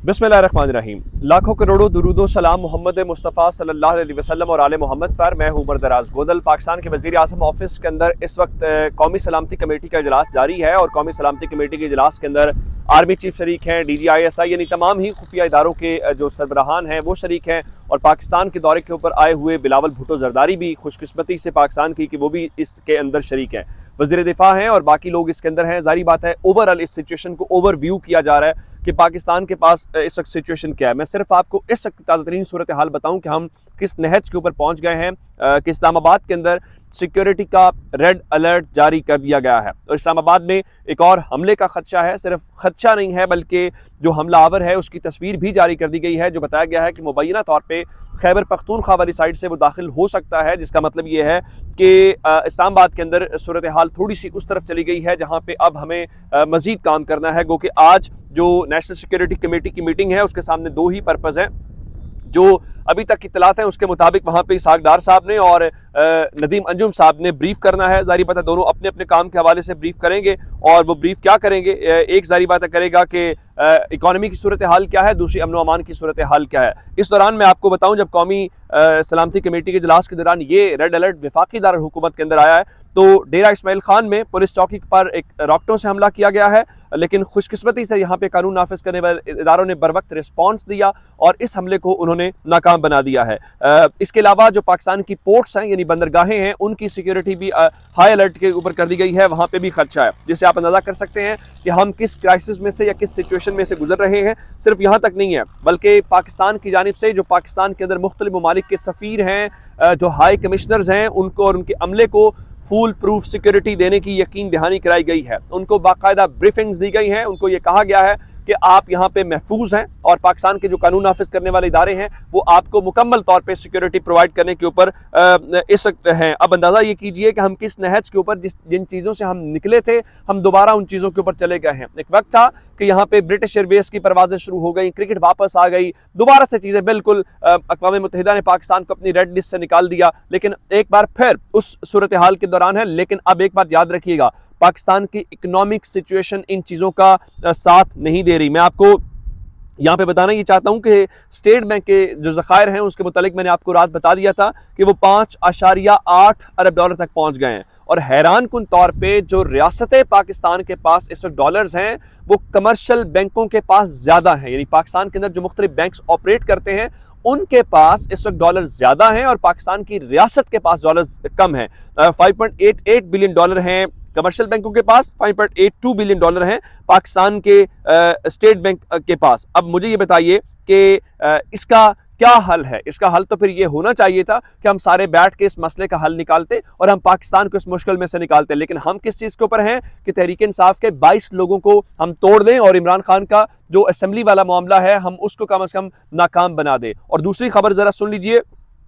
बिस्मिल्लाहिर्रहमानिर्रहीम। लाखों करोड़ों दुरूदो सलाम मोहम्मद मुस्तफ़ा सल्लल्लाहु अलैहि वसल्लम और आले मोहम्मद पर। मैं हूं उमर दराज गोदल। पाकिस्तान के वज़ीर आज़म ऑफिस के अंदर इस वक्त कौमी सलामती कमेटी का इजलास जारी है और कौमी सलामती कमेटी के इजलास के अंदर आर्मी चीफ शरीक हैं, DGISI यानी तमाम ही खुफिया इदारों के जो सरबराहान हैं वो शरीक हैं और पाकिस्तान के दौरे के ऊपर आए हुए बिलावल भुट्टो जरदारी भी खुशकिस्मती से पाकिस्तान की कि वो भी इसके अंदर शरीक हैं। वज़ीर दिफा हैं और बाकी लोग इसके अंदर हैं। जारी बात है ओवरऑल इस सिचुएशन को ओवरव्यू किया जा रहा है कि पाकिस्तान के पास इस वक्त सिचुएशन क्या है। मैं सिर्फ आपको इस वक्त ताज़ा तरीन सूरत हाल बताऊं कि हम किस नहज के ऊपर पहुंच गए हैं कि इस्लामाबाद के अंदर सिक्योरिटी का रेड अलर्ट जारी कर दिया गया है और इस्लामाबाद में एक और हमले का खदशा है। सिर्फ खदशा नहीं है बल्कि जो हमलावर है उसकी तस्वीर भी जारी कर दी गई है, जो बताया गया है कि मुबैना तौर पे खैबर पख्तूनख्वा वाली साइड से वो दाखिल हो सकता है, जिसका मतलब ये है कि इस्लामाबाद के अंदर सूरत हाल थोड़ी सी उस तरफ चली गई है जहाँ पे अब हमें मजीद काम करना है। गो कि आज जो नेशनल सिक्योरिटी कमेटी की मीटिंग है उसके सामने दो ही पर्पज़ हैं। जो अभी तक इत्तलात हैं उसके मुताबिक वहाँ पे इसहाक डार साहब ने और नदीम अंजुम साहब ने ब्रीफ करना है। जारी बात है दोनों अपने अपने काम के हवाले से ब्रीफ करेंगे और वो ब्रीफ क्या करेंगे, एक जारी बात करेगा कि इकॉनमी की सूरत हाल क्या है, दूसरी अमन अमान की सूरत हाल क्या है। इस दौरान मैं आपको बताऊं जब कौमी सलामती कमेटी के इजलास के दौरान ये रेड अलर्ट वफाकी दारुल हुकूमत के अंदर आया है तो डेरा इस्माइल खान में पुलिस चौकी पर एक रॉकेटों से हमला किया गया है, लेकिन खुशकिस्मती से यहाँ पे कानून नाफिज करने वाले इदारों ने बर वक्त रिस्पॉन्स दिया और इस हमले को उन्होंने नाकाम बना दिया है। इसके अलावा जो पाकिस्तान की पोर्ट्स हैं यानी बंदरगाहें हैं उनकी सिक्योरिटी भी हाई अलर्ट के ऊपर कर दी गई है, वहाँ पे भी खदशा है, जिससे आप अंदाजा कर सकते हैं कि हम किस क्राइसिस में से या किस सिचुएशन में से गुजर रहे हैं। सिर्फ यहाँ तक नहीं है बल्कि पाकिस्तान की जानिब से जो पाकिस्तान के अंदर मुख्तलिफ ममालिक के सफ़ीर हैं, जो हाई कमिश्नर्स हैं, उनको और उनके अमले को फुल प्रूफ सिक्योरिटी देने की यकीन दहानी कराई गई है। उनको बाकायदा ब्रीफिंग्स दी गई हैं, उनको ये कहा गया है कि आप यहाँ पे महफूज हैं और पाकिस्तान के जो कानून नाफिज करने वाले इदारे हैं वो आपको मुकम्मल तौर पे सिक्योरिटी प्रोवाइड करने के ऊपर इस वक्त हैं। अब अंदाज़ा ये कीजिए कि हम किस नहज के ऊपर जिन चीज़ों से हम निकले थे हम दोबारा उन चीज़ों के ऊपर चले गए हैं। एक वक्त था कि यहाँ पे ब्रिटिश एयरवेज की परवाजें शुरू हो गई, क्रिकेट वापस आ गई, दोबारा से चीज़ें बिल्कुल अक़वाम मुत्तहिदा ने पाकिस्तान को अपनी रेड लिस्ट से निकाल दिया, लेकिन एक बार फिर उस सूरत हाल के दौरान है। लेकिन अब एक बात याद रखिएगा, पाकिस्तान की इकोनॉमिक सिचुएशन इन चीज़ों का साथ नहीं दे रही। मैं आपको यहाँ पे बताना ये चाहता हूँ कि स्टेट बैंक के जो ज़खायर हैं उसके मुतालिक मैंने आपको रात बता दिया था कि वो 5.8 अरब डॉलर तक पहुँच गए हैं और हैरान कुन तौर पे जो रियासत पाकिस्तान के पास इस वक्त डॉलर्स हैं वो कमर्शियल बैंकों के पास ज़्यादा हैं, यानी पाकिस्तान के अंदर जो मुख्तलिफ बैंक्स ऑपरेट करते हैं उनके पास इस वक्त डॉलर ज्यादा हैं और पाकिस्तान की रियासत के पास डॉलर्स कम हैं। 5.88 बिलियन डॉलर हैं कमर्शियल बैंकों के पास, 5.82 बिलियन डॉलर हैं पाकिस्तान के स्टेट बैंक के पास। अब मुझे ये बताइए कि इसका क्या हल है? इसका हल तो फिर ये होना चाहिए था कि हम सारे बैठ के इस मसले का हल निकालते और हम पाकिस्तान को इस मुश्किल में से निकालते, लेकिन हम किस चीज़ के ऊपर हैं कि तहरीक इंसाफ के 22 लोगों को हम तोड़ दें और इमरान खान का जो असेंबली वाला मामला है हम उसको कम से कम नाकाम बना दें। और दूसरी खबर ज़रा सुन लीजिए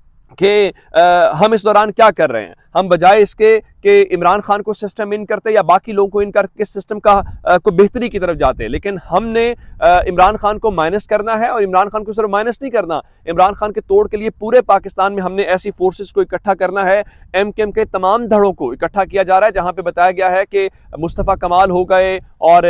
कि हम इस दौरान क्या कर रहे हैं। हम बजाय इसके कि इमरान खान को सिस्टम इन करते या बाकी लोगों को इन करके सिस्टम का को बेहतरी की तरफ जाते, लेकिन हमने इमरान खान को माइनस करना है और इमरान खान को सिर्फ माइनस नहीं करना, इमरान खान के तोड़ के लिए पूरे पाकिस्तान में हमने ऐसी फोर्सेस को इकट्ठा करना है। MKM के तमाम धड़ों को इकट्ठा किया जा रहा है, जहाँ पे बताया गया है कि मुस्तफ़ा कमाल हो गए और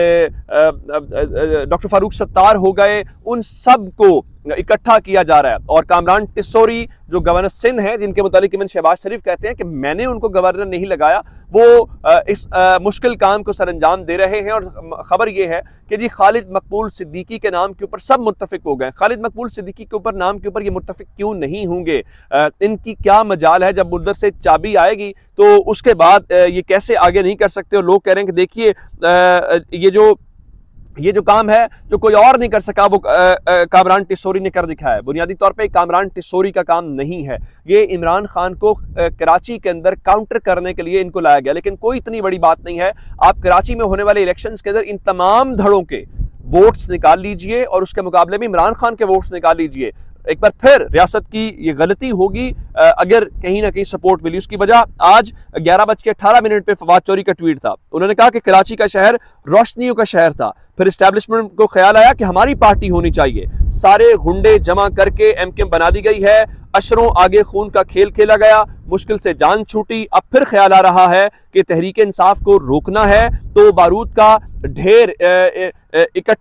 डॉक्टर फारूक सत्तार हो गए, उन सब को इकट्ठा किया जा रहा है। और कामरान टिस्सोरी जो गवर्नर सिंध है, जिनके मुतालिक इवन शहबाज शरीफ कहते हैं कि मैंने उनको गवर्नर नहीं लगाया, वो इस मुश्किल काम को सरअंजाम दे रहे हैं। और खबर ये है कि जी खालिद मकबूल सिद्दीकी के नाम के ऊपर सब मुत्तफिक हो गए। खालिद मकबूल सिद्दीकी के ऊपर नाम के ऊपर ये मुत्तफिक क्यों नहीं होंगे? इनकी क्या मजाल है? जब उधर से चाबी आएगी तो उसके बाद ये कैसे आगे नहीं कर सकते? और लोग कह रहे हैं कि देखिए ये जो काम है जो कोई और नहीं कर सका वो कामरान टिस्सोरी ने कर दिखाया है। बुनियादी तौर पे कामरान टिस्सोरी का काम नहीं है, ये इमरान खान को कराची के अंदर काउंटर करने के लिए इनको लाया गया, लेकिन कोई इतनी बड़ी बात नहीं है। आप कराची में होने वाले इलेक्शंस के अंदर इन तमाम धड़ों के वोट्स निकाल लीजिए और उसके मुकाबले में इमरान खान के वोट्स निकाल लीजिए। एक बार फिर रियासत की ये गलती होगी अगर कहीं ना कहीं सपोर्ट मिली। उसकी वजह आज 11:18 पे फवाद चौधरी का ट्वीट था। उन्होंने कहा कि कराची का शहर रोशनियों का शहर था, फिर एस्टैब्लिशमेंट को ख्याल आया कि हमारी पार्टी होनी चाहिए, सारे गुंडे जमा करके MKM बना दी गई है, अशरों आगे खून का खेल खेला गया, मुश्किल से जान छूटी। अब फिर ख्याल आ रहा है कि तहरीक इंसाफ को रोकना है तो बारूद का ढेर इकट्ठा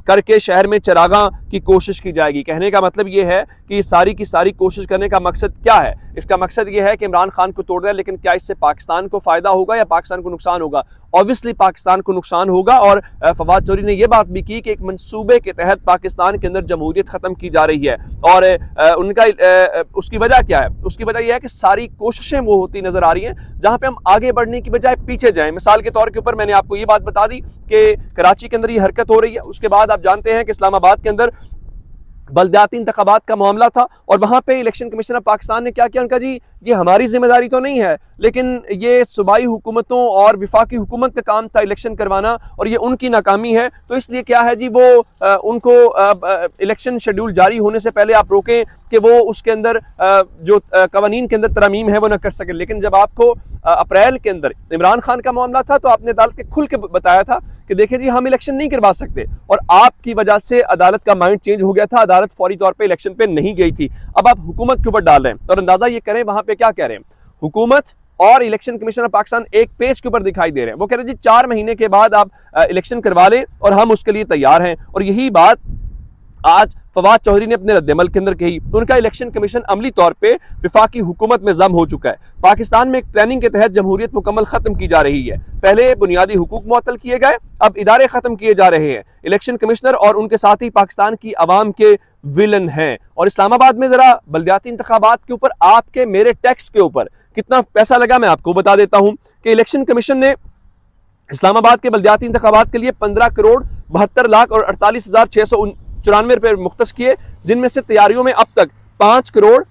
करके शहर में चरागां की कोशिश की जाएगी। कहने का मतलब ये है कि सारी की सारी कोशिश करने का मकसद क्या है? इसका मकसद ये है कि इमरान खान को तोड़ दें, लेकिन क्या इससे पाकिस्तान को फायदा होगा या पाकिस्तान को नुकसान होगा? ऑब्वियसली पाकिस्तान को नुकसान होगा। और फवाद चौधरी ने यह बात भी की कि एक मंसूबे के तहत पाकिस्तान के अंदर जमहूरियत खत्म की जा रही है। और उनका उसकी वजह क्या है? उसकी वजह यह है कि सारी कोशिशें वो होती नजर आ रही हैं जहां पे हम आगे बढ़ने की बजाय पीछे जाएं। मिसाल के तौर के ऊपर मैंने आपको ये बात बता दी कि कराची के अंदर ये हरकत हो रही है, उसके बाद आप जानते हैं कि इस्लामाबाद के अंदर बल्दियाती इंतखाबात का मामला था और वहां पे इलेक्शन कमीशन ऑफ पाकिस्तान ने क्या किया? उनका जी ये हमारी जिम्मेदारी तो नहीं है, लेकिन ये सूबाई हुकूमतों और विफाकी हुकूमत का काम था इलेक्शन करवाना और ये उनकी नाकामी है। तो इसलिए क्या है जी, वो उनको इलेक्शन शेड्यूल जारी होने से पहले आप रोकें कि वो उसके अंदर जो कवानीन के अंदर तरमीम है वो न कर सके। लेकिन जब आपको अप्रैल के अंदर इमरान खान का मामला था तो आपने अदालत के खुल के बताया था कि देखिए जी हम इलेक्शन नहीं करवा सकते, और आपकी वजह से अदालत का माइंड चेंज हो गया था, अदालत फौरी तौर पे इलेक्शन पे नहीं गई थी। अब आप हुकूमत के ऊपर डाल रहे हैं और अंदाजा ये करें वहां पे क्या कह रहे हैं, हुकूमत और इलेक्शन कमीशन ऑफ पाकिस्तान एक पेज के ऊपर दिखाई दे रहे हैं। वो कह रहे हैं जी 4 महीने के बाद आप इलेक्शन करवा लें और हम उसके लिए तैयार हैं। और यही बात आज फवाद चौधरी ने अपने रद्दमल के अंदर कही। उनका इलेक्शन कमीशन अमली तौर पे विफाकी हुकूमत में जम हो चुका है। पाकिस्तान में एक प्लानिंग के तहत जमहूरियत मुकम्मल खत्म की जा रही है। पहले बुनियादी हुकूक मुअत्तल किए गए, अब इदारे खत्म किए जा रहे हैं। इलेक्शन कमिश्नर और उनके साथी पाकिस्तान की आवाम के विलन हैं। और इस्लामाबाद में जरा बल्दियाती इंतखाबात के ऊपर आपके मेरे टैक्स के ऊपर कितना पैसा लगा मैं आपको बता देता हूं कि इलेक्शन कमीशन ने इस्लामाबाद के बल्दियाती इंतखाबात के लिए 15 करोड़ 72 लाख और 48,694 रुपए मुख्तस किए, जिनमें से तैयारियों में अब तक 5 करोड़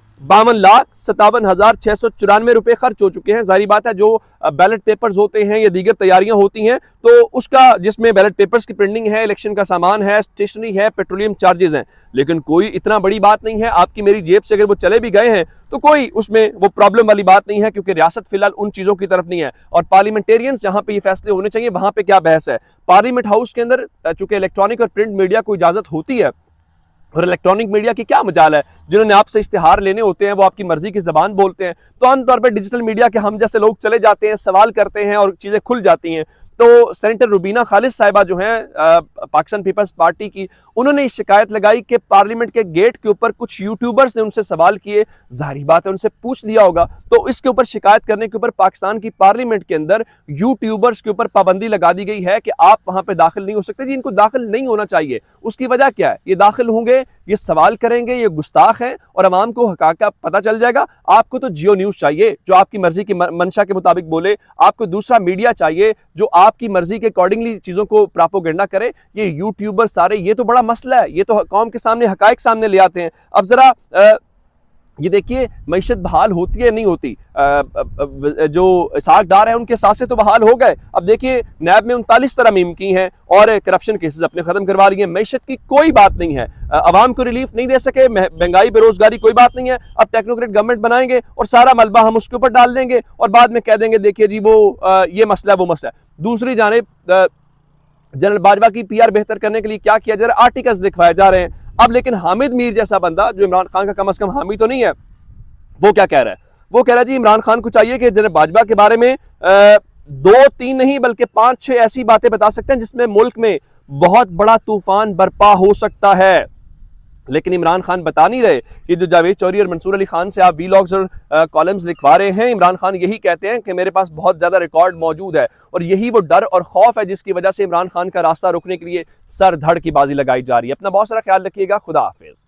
52,57,694 रुपए खर्च हो चुके हैं। जाहिर बात है जो बैलेट पेपर्स होते हैं या दीगर तैयारियां होती हैं तो उसका, जिसमें बैलेट पेपर्स की प्रिंटिंग है, इलेक्शन का सामान है, स्टेशनरी है, पेट्रोलियम चार्जेस हैं, लेकिन कोई इतना बड़ी बात नहीं है। आपकी मेरी जेब से अगर वो चले भी गए हैं तो कोई उसमें वो प्रॉब्लम वाली बात नहीं है, क्योंकि रियासत फिलहाल उन चीजों की तरफ नहीं है। और पार्लियामेंटेरियंस जहां पे ये फैसले होने चाहिए वहां पे क्या बहस है? पार्लियामेंट हाउस के अंदर चूंकि इलेक्ट्रॉनिक और प्रिंट मीडिया को इजाजत होती है, और इलेक्ट्रॉनिक मीडिया की क्या मजाल है, जिन्होंने आपसे इश्तिहार लेने होते हैं वो आपकी मर्जी की जबान बोलते हैं। तो आमतौर पर डिजिटल मीडिया के हम जैसे लोग चले जाते हैं, सवाल करते हैं और चीजें खुल जाती हैं। तो सेनेटर रुबीना खालिद साहिबा जो हैं पाकिस्तान पीपल्स पार्टी की, उन्होंने शिकायत लगाई कि पार्लियामेंट के गेट के ऊपर कुछ यूट्यूबर्स ने उनसे सवाल किए। जाहिर बात है उनसे पूछ लिया होगा, तो इसके ऊपर शिकायत करने के ऊपर पाकिस्तान की पार्लियामेंट के अंदर यूट्यूबर्स के ऊपर पाबंदी लगा दी गई है कि आप वहां पर दाखिल नहीं हो सकते। जी इनको दाखिल नहीं होना चाहिए। उसकी वजह क्या है? ये दाखिल होंगे, ये सवाल करेंगे, ये गुस्ताख हैं और अवाम को हकाका का पता चल जाएगा। आपको तो जियो न्यूज चाहिए जो आपकी मर्जी की मंशा के मुताबिक बोले, आपको दूसरा मीडिया चाहिए जो आपकी मर्जी के अकॉर्डिंगली चीजों को प्रोपेगेंडा करे। ये यूट्यूबर सारे, ये तो बड़ा मसला है, ये तो कौम के सामने हकायक सामने ले आते हैं। अब जरा ये देखिए मईशत बहाल होती है नहीं होती, जो सागदार है उनके सासे तो बहाल हो गए। अब देखिए नैब में 39 तरमीम की हैं और करप्शन केसेस अपने खत्म करवा लिए। मईशत की कोई बात नहीं है, अवाम को रिलीफ नहीं दे सके, महंगाई बेरोजगारी कोई बात नहीं है। अब टेक्नोक्रेट गवर्नमेंट बनाएंगे और सारा मलबा हम उसके ऊपर डाल देंगे और बाद में कह देंगे देखिए जी वो ये मसला है वो मसला है। दूसरी जानिब जनरल बाजवा की PR बेहतर करने के लिए क्या किया जा रहा है? आर्टिकल्स दिखवाए जा रहे हैं। अब लेकिन हामिद मीर जैसा बंदा जो इमरान खान का कम से कम हामी तो नहीं है, वो क्या कह रहा है? वो कह रहा है जी इमरान खान को चाहिए कि जनरल बाजवा के बारे में 2-3 नहीं बल्कि 5-6 ऐसी बातें बता सकते हैं जिसमें मुल्क में बहुत बड़ा तूफान बर्पा हो सकता है। लेकिन इमरान खान बता नहीं रहे कि जो जावेद चौधरी और मंसूर अली खान से आप वीलॉग्स और कॉलम्स लिखवा रहे हैं, इमरान खान यही कहते हैं कि मेरे पास बहुत ज्यादा रिकॉर्ड मौजूद है। और यही वो डर और खौफ है जिसकी वजह से इमरान खान का रास्ता रोकने के लिए सर धड़ की बाजी लगाई जा रही है। अपना बहुत सारा ख्याल रखिएगा। खुदा हाफिज।